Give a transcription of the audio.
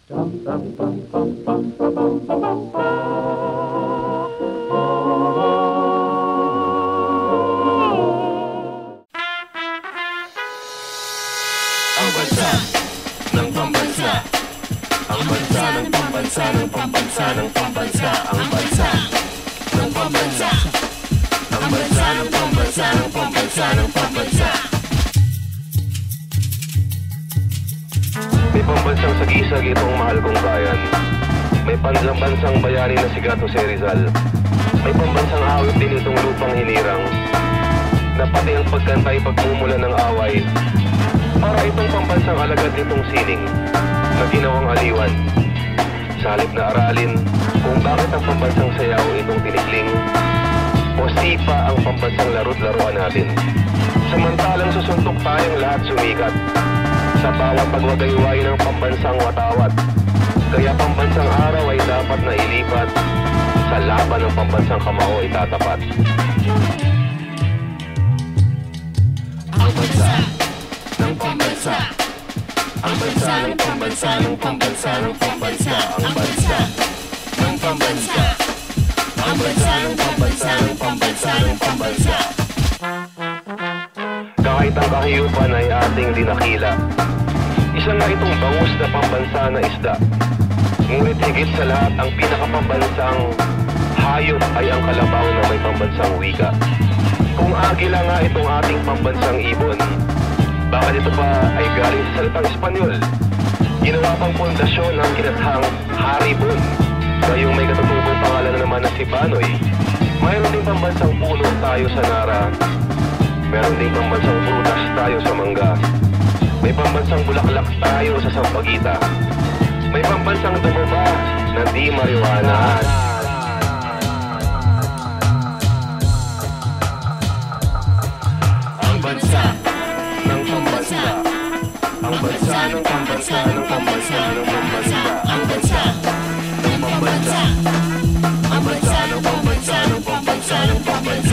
Ang bansa ng pambansa, ang bansa ng pambansa ng pambansa ng pambansa, ang bansa ng pambansa, ang bansa ng pambansa ng pambansa ng pambansa. May pambansang sagisag itong mahal kong bayan. May panlambansang bayani na si Gato si Rizal. May pambansang awit din itong lupang hinirang, na pati ang pagkantay pagmumula ng away. Para itong pambansang alagad nitong sining na ginawang aliwan. Sa halip na aralin kung bakit ang pambansang sayaw itong tinikling, o sipa ang pambansang laru't-laruan natin. Samantalang susuntok tayong lahat sumikat sa bawat pagwagayway ng pambansang watawat. Kaya pambansang araw ay dapat na ilipat, sa laban ng pambansang kamao itatapat. Ang bansa ng pambansa, ang bansa ng pambansa ng pambansa ng pambansa, ang bansa ng pambansa, ang bansa ng pambansa ng pambansa ng pambansa. Kahit ang kahiyupan ay ating dinakila, isa nga itong bangus na pambansa na isda. Ngunit higit sa lahat, ang pinakapambansang hayop ay ang kalabaw na may pambansang wika. Kung agila nga itong ating pambansang ibon, bakit ito pa ay galing sa salitang Espanyol? Ginawa pang pundasyon ng kinathang Haribon, gayong may katutubong pangalan na naman na si Banoy. Mayroon din pambansang puno tayo sa Nara. Meron din pambansang prutas tayo sa Mangga. May pambansang bulaklak tayo sa Sampaguita. May pambansang damo ba na di marijuana? Ang bansa ng pambansa, ang bansa ng pambansa ng pambansa ng pambansa, ang bansa ng pambansa, ang bansa ng pambansa ng pambansa ng pambansa.